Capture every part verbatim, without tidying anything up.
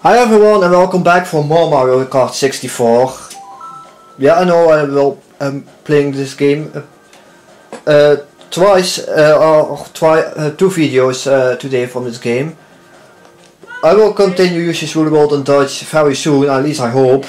Hi everyone and welcome back for more Mario Kart sixty-four. Yeah, I know I will um, playing this game uh, uh, twice uh, or twi uh, two videos uh, today from this game. I will continue using Through the World in Dutch very soon, at least I hope.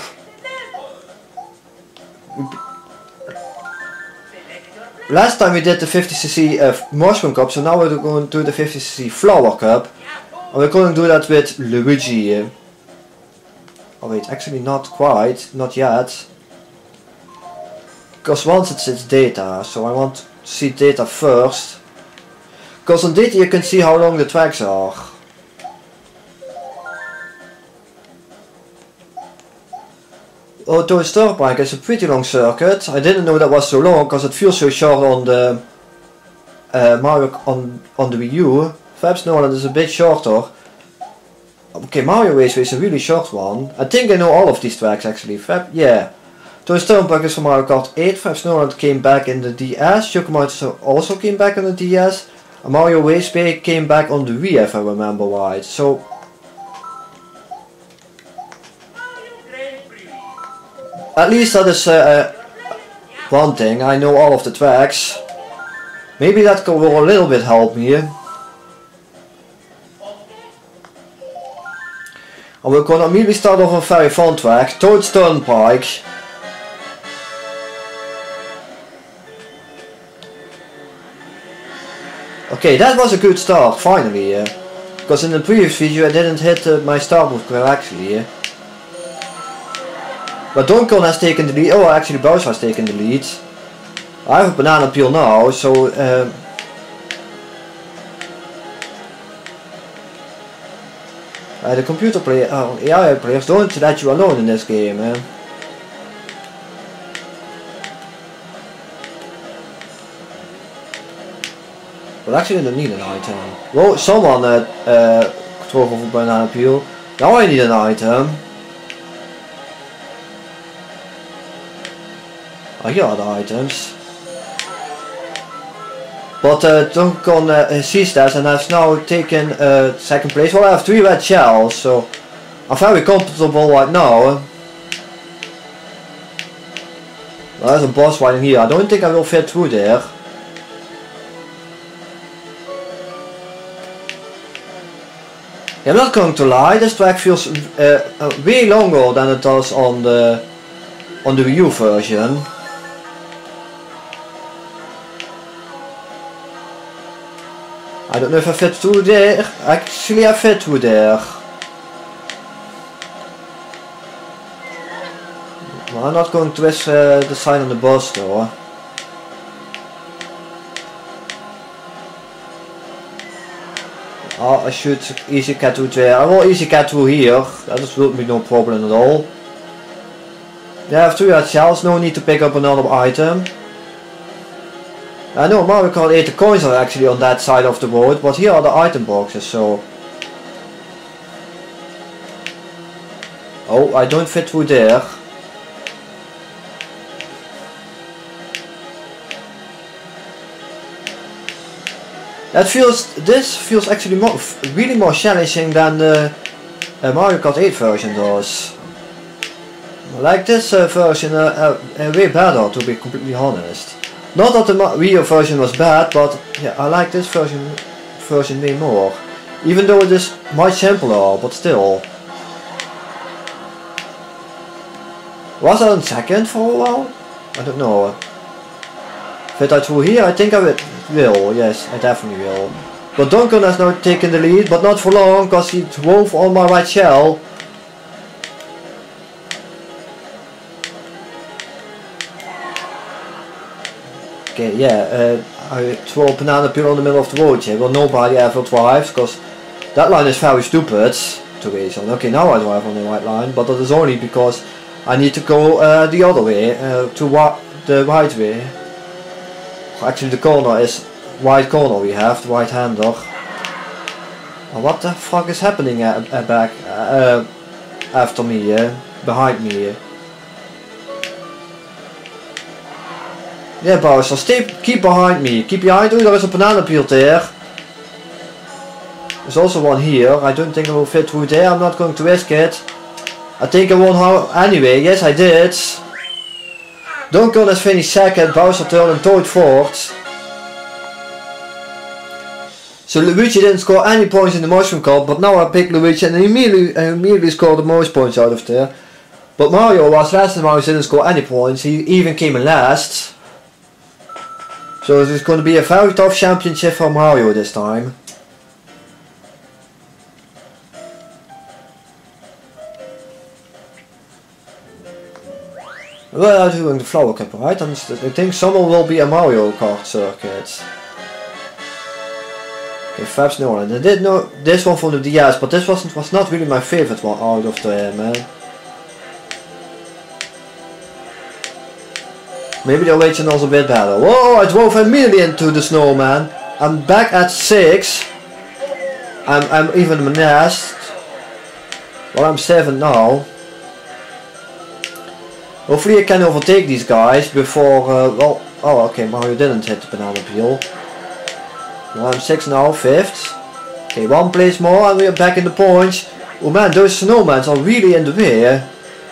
Last time we did the fifty c c uh, Mushroom Cup, so now we're going to do the fifty c c Flower Cup. And we're going to do that with Luigi. Oh wait, actually not quite, not yet. Because once it's its data, so I want to see data first. Because on data you can see how long the tracks are. Although Turnpike is a pretty long circuit, I didn't know that was so long because it feels so short on the uh, Mario on on the Wii U. Perhaps no, that is a bit shorter. Okay, Mario Raceway is a really short one. I think I know all of these tracks actually. Fab, yeah. Toy Turnpike is from Mario Kart eight. Fab Snowland came back in the D S. Yokomoto also came back on the D S. And Mario Raceway came back on the Wii, if I remember right. So. At least that is uh, uh, one thing. I know all of the tracks. Maybe that will a little bit help me. And we're gonna immediately start off a very fun track, Toad's Turnpike. Okay, that was a good start, finally. Uh, because in the previous video I didn't hit uh, my start move correctly. Uh. But Donkey Kong has taken the lead. Oh, actually Bowser has taken the lead. I have a banana peel now, so... Uh, Uh, the computer player, uh, A I players don't let you alone in this game. Eh? Well, actually, I don't need an item. Well, someone uh, uh, drove over banana peel. Now I need an item. Oh, here are the items. But uh, Donkey Kong uh, sees that and has now taken uh, second place. Well, I have three red shells, so I'm very comfortable right now. Well, there's a boss right in here. I don't think I will fit through there. Yeah, I'm not going to lie. This track feels uh, uh, way longer than it does on the on the Wii U version. I don't know if I fit through there. Actually, I fit through there. Well, I'm not going to twist uh, the sign on the bus though. Oh, I should easy get through there. I will easy get through here. That will be no problem at all. They have three red shells. No need to pick up another item. I know Mario Kart eight, the coins are actually on that side of the road, but here are the item boxes, so... Oh, I don't fit through there. That feels... This feels actually more, really more challenging than the uh, Mario Kart eight version does. Like this uh, version, uh, uh, way better, to be completely honest. Not that the Wii U version was bad, but yeah, I like this version version way more. Even though it is much simpler, but still. Was I on second for a while? I don't know. Fit I through here? I think I will. Yes, I definitely will. But Donkey Kong has now taken the lead, but not for long, because he drove on my right shell. Okay, yeah, uh, I throw a banana peel in the middle of the road here, well nobody ever drives, because that line is very stupid to race on. Okay, now I drive on the right line, but that is only because I need to go uh, the other way, uh, to wa the right way. Actually the corner is right corner we have, the right hander. Oh, what the fuck is happening uh, uh, back, uh, after me, uh, behind me? Uh. Yeah, Bowser, stay, keep behind me. Keep behind. Oh, there is a banana peel there. There's also one here. I don't think I will fit through there. I'm not going to risk it. I think I won how anyway. Yes, I did. Donkey Kong has finished second. Bowser turned and Toad fourth. So Luigi didn't score any points in the Mushroom Cup, but now I picked Luigi and he immediately, uh, immediately scored the most points out of there. But Mario was last and Mario didn't score any points. He even came in last. So it's going to be a very tough championship for Mario this time. We are doing the Flower Cup, right? And I think summer will be a Mario Kart circuit. Okay, Fabs Nolan. I did know this one from the D S, but this wasn't was not really my favorite one out of the uh, man. Maybe the original's a bit better. Whoa! I drove immediately into the snowman. I'm back at six. I'm I'm even in my nest. Well, I'm seven now. Hopefully I can overtake these guys before. Uh, well, oh, okay. Mario didn't hit the banana peel. Well, I'm six now, fifth. Okay, one place more and we are back in the points. Oh man, those snowmans are really in the way.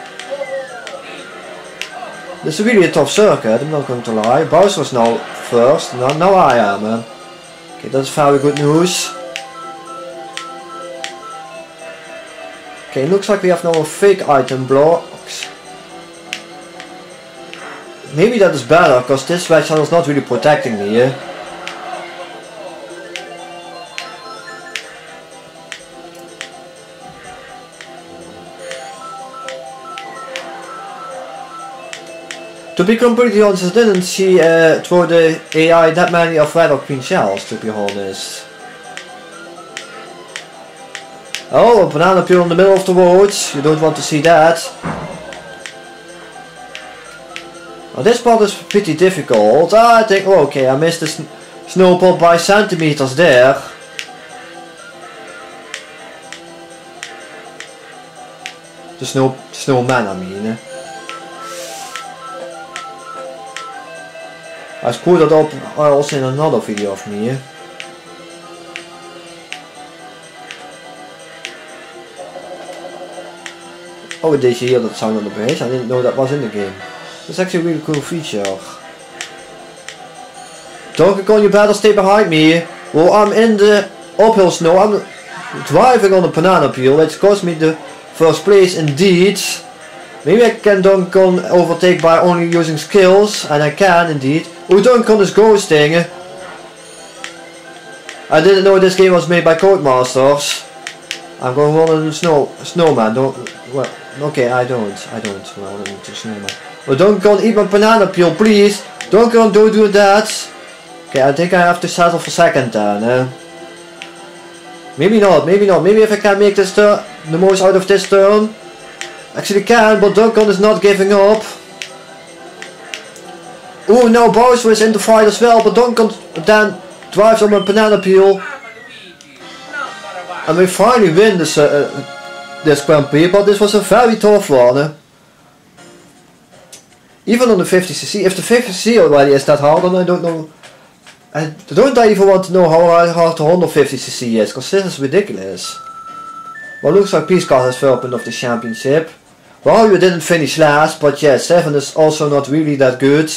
This is really a tough circuit, I'm not going to lie. Bowser's now first, now, now I am. Uh. Okay, that's very good news. Okay, looks like we have now a fake item blocks. Maybe that is better, because this red channel is not really protecting me. Eh? To be completely honest, I didn't see uh, through the A I that many of red or green shells, to be honest. Oh, a banana peel in the middle of the road. You don't want to see that. Well, this part is pretty difficult. Ah, I think, oh, okay, I missed the sn snowball by centimeters there. The snow snowman, I mean. I screwed that up also in another video of me. Oh, did you hear that sound on the bass? I didn't know that was in the game. It's actually a really cool feature. Donkey Kong, you better stay behind me. Well, I'm in the uphill snow. I'm driving on a banana peel, which cost me the first place indeed. Maybe I can Donkey Kong overtake by only using skills, and I can indeed. Oh, Donkey Kong is ghosting. I didn't know this game was made by Codemasters. I'm going to run into snow snowman. Don't. Well, okay, I don't. I don't run into snowman. Oh, Donkey Kong, eat my banana peel, please. Donkey Kong, don't do that. Okay, I think I have to settle for second then. Eh? Maybe not. Maybe not. Maybe if I can make this turn, the most out of this turn. Actually can, but Donkey Kong is not giving up. Oh, now Bowser is in the fight as well, but Donkey Kong then drives on a banana peel. And we finally win this, uh, this Grand Prix, but this was a very tough one. Eh? Even on the fifty c c, if the fifty c c already is that hard, then I don't know. I don't I even want to know how hard the one hundred fifty c c is, because this is ridiculous. Well, looks like Peace Card has third of the championship. Well, you didn't finish last, but yeah, seven is also not really that good.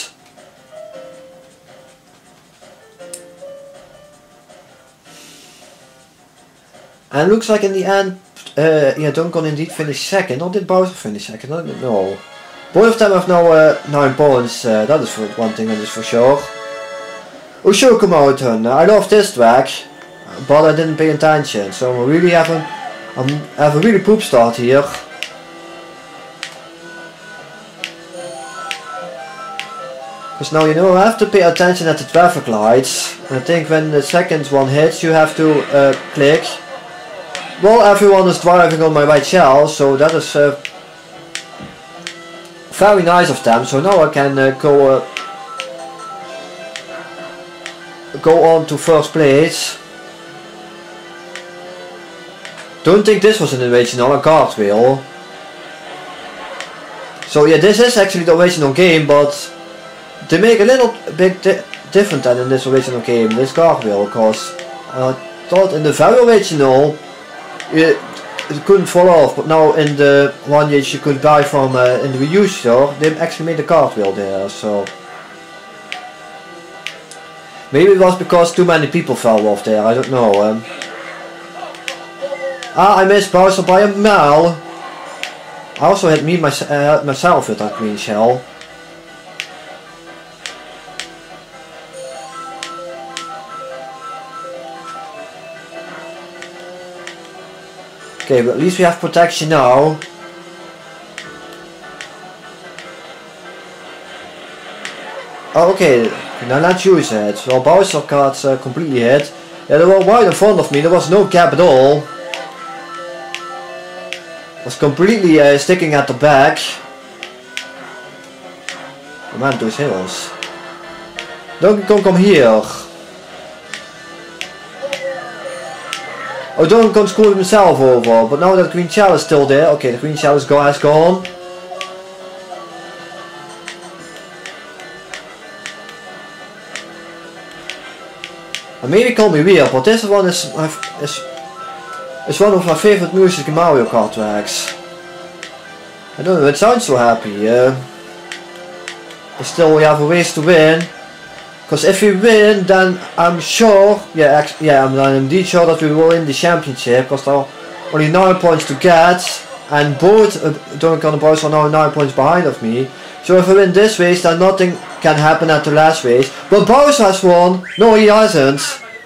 And looks like in the end, uh, yeah, Donkey Kong indeed finished second. Or did Bowser finish second? I don't know. Both of them have now uh, nine points. Uh, that is for one thing, that is for sure. Oshoku Mountain. I love this track, but I didn't pay attention. So I'm really having, I'm have a really poop start here. Because now you know I have to pay attention at the traffic lights. And I think when the second one hits, you have to uh, click. Well, everyone is driving on my right shell, so that is uh, very nice of them. So now I can uh, go uh, go on to first place. Don't think this was an original, a cartwheel. So yeah, this is actually the original game, but they make a little bit di different than in this original game, this cartwheel, because uh, thought in the very original you, you couldn't fall off, but now in the one that you could buy from uh, in the Wii U store, they actually made the cartwheel there, so maybe it was because too many people fell off there, I don't know. Um, ah, I missed Bowser by a mile. I also hit me my, uh, myself with that green shell. Okay, but at least we have protection now. Oh, okay, now let's use it. Well, Bowser got uh, completely hit. Yeah, they were right in front of me, there was no gap at all. Was completely uh, sticking at the back. Oh man, those hills. Donkey Kong, come here. Oh, Donkey Kong screwed himself over, but now that green shell is still there. Okay, the green shell is go has gone. And maybe call me weird, but this one is my is is one of my favorite music in Mario Kart tracks. I don't know, it sounds so happy. Uh, but still, we have a ways to win. Because if we win, then I'm sure, yeah, actually, yeah, I'm, I'm indeed sure that we will win the championship. Because there are only nine points to get, and both uh, Donkey Kong and Bowser are now nine points behind of me. So if I win this race, then nothing can happen at the last race. But Bowser has won. No, he hasn't.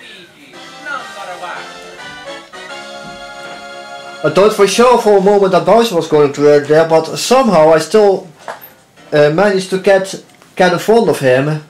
I thought for sure for a moment that Bowser was going to work there, but somehow I still uh, managed to get get in front of him.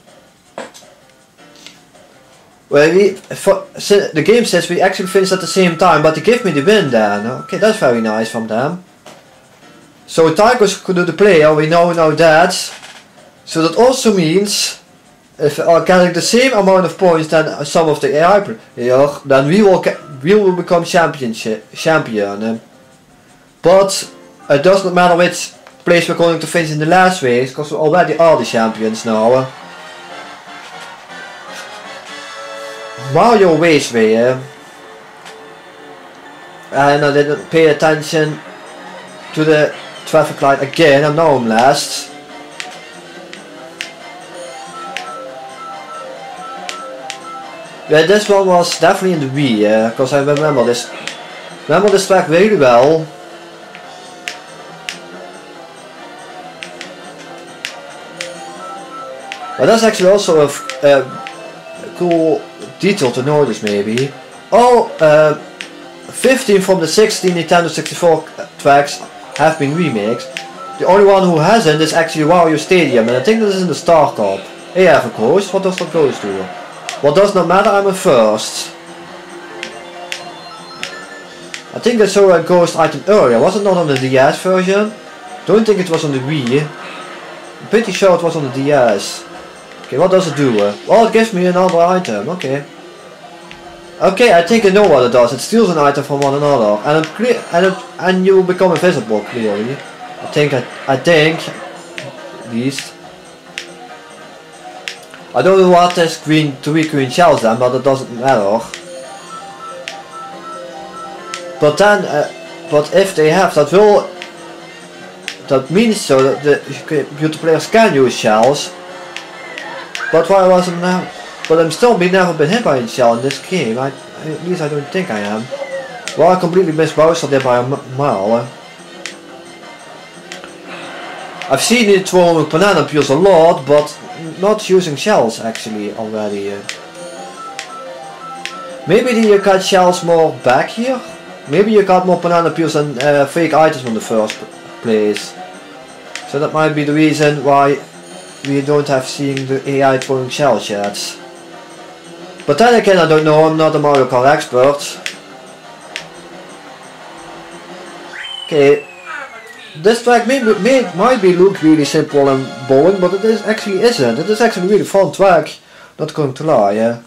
Well, we, for, the game says we actually finished at the same time, but they give me the win then. Okay, that's very nice from them. So Tychus could do the player, we now know that. So that also means if we are getting the same amount of points than some of the A I players, then we will we will become championship champion. But it does not matter which place we're going to finish in the last race, because we already are the champions now. Mario Raceway, eh? And I didn't pay attention to the traffic light again, and now I'm last. Yeah, this one was definitely in the Wii, because uh, I remember this remember this track really well. But that's actually also a, a cool detail to notice, maybe. All uh, fifteen from the sixteen Nintendo sixty-four tracks have been remixed. The only one who hasn't is actually Wario Stadium, and I think this is in the Star Cup. Hey, I have a ghost. What does that ghost do? Well, does not matter, I'm a first. I think I saw a ghost item earlier. Was it not on the D S version? Don't think it was on the Wii. I'm pretty sure it was on the D S. Okay, what does it do? Well, it gives me another item. Okay. Okay, I think I know what it does. It steals an item from one another, and it clear and it, and you become invisible. Clearly, I think I I think at least. I don't know what this green three green shells then, but it doesn't matter. But then, uh, but if they have, that will that means so that the computer players can use shells. But why wasn't now? But I'm still be never been hit by a shell in this game. I, at least I don't think I am. Well, I completely missed Bowser there by a mile. I've seen it throw banana peels a lot, but not using shells actually already. Maybe you got shells more back here? Maybe you got more banana peels and uh, fake items in the first place. So that might be the reason why we don't have seen the A I throwing shells yet. But then again, I don't know, I'm not a Mario Kart expert. Okay, this track may, may, might be look really simple and boring, but it is actually isn't. It is actually a really fun track, not going to lie, yeah.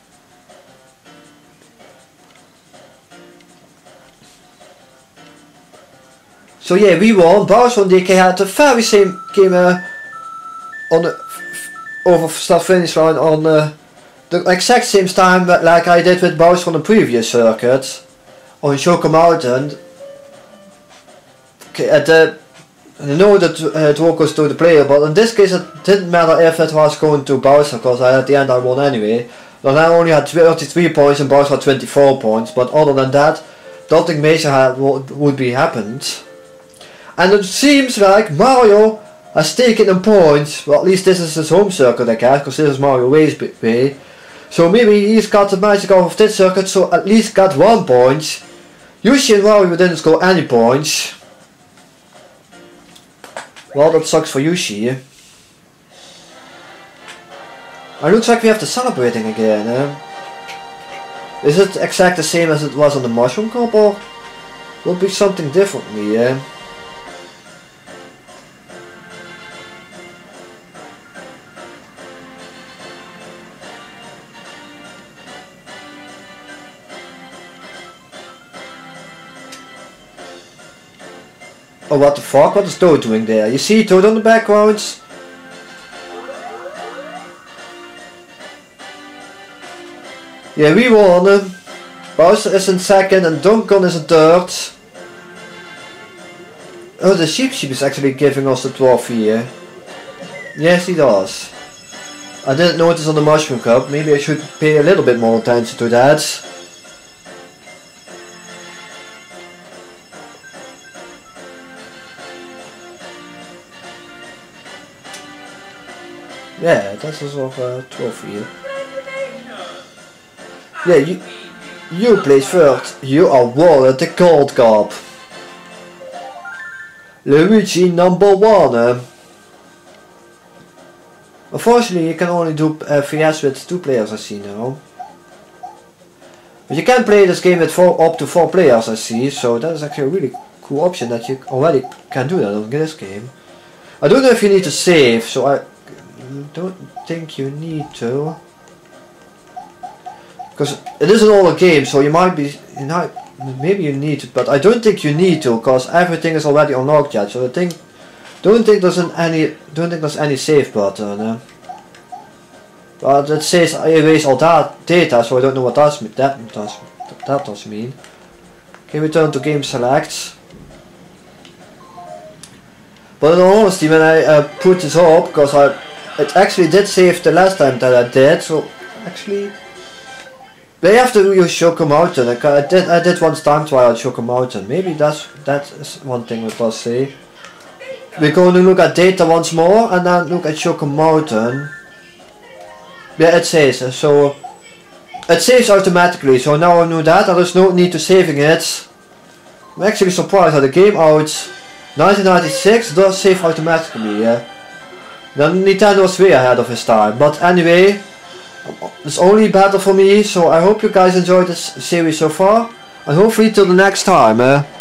So yeah, we won. Bowser and D K had the very same game uh, on the over start finish line on uh, the exact same time like I did with Bowser on the previous circuit on Choco Mountain. Okay, at the I know that uh, it all goes to the player, but in this case it didn't matter if it was going to Bowser, because at the end I won anyway. Then I only had thirty-three points and Bowser had twenty-four points, but other than that, nothing major had, would be happened. And it seems like Mario has taken them points. Well, at least this is his home circuit, I guess, because this is Mario Way's way. So maybe he's got the magic of this circuit, so at least got one point. Yoshi and Mario didn't score any points. Well, that sucks for Yoshi. And it looks like we have the celebrating again. Eh? Is it exactly the same as it was on the Mushroom Cup, or will it be something differently? Eh? Oh, what the fuck? What is Toad doing there? You see Toad on the background? Yeah, we won. Bowser is in second and Donkey Kong is in third. Oh, the Sheep Sheep is actually giving us the trophy here. Yes, he does. I didn't notice on the Mushroom Cup. Maybe I should pay a little bit more attention to that. Yeah, that is of a trophy. Yeah, you you place first. You are awarded the Gold Cup. Luigi number one. Uh. Unfortunately, you can only do uh, V S with two players, I see now. But you can play this game with four, up to four players, I see. So that is actually a really cool option that you already can do that on this game. I don't know if you need to save, so I don't think you need to. Because it is an older game, so you might be, you might, maybe you need to, but I don't think you need to, because everything is already unlocked yet. So I think, don't think there's an any, don't think there's any save button. Uh. But it says I erase all that data, so I don't know what does that does that does mean. Okay, return to game select. But in all honesty, when I uh, put this up, because I, it actually did save the last time that I did, so actually. They have to use Choco Mountain. I did I did once time trial at Choco Mountain. Maybe that's that is one thing we must say. We're going to look at data once more and then look at Choco Mountain. Yeah, it says uh, so. It saves automatically. So now I know that there is no need to saving it. I'm actually surprised that the game out nineteen ninety-six does save automatically. Yeah. Then Nintendo was way ahead of his time. But anyway. It's only better for me, so I hope you guys enjoyed this series so far, and hopefully till the next time. Eh?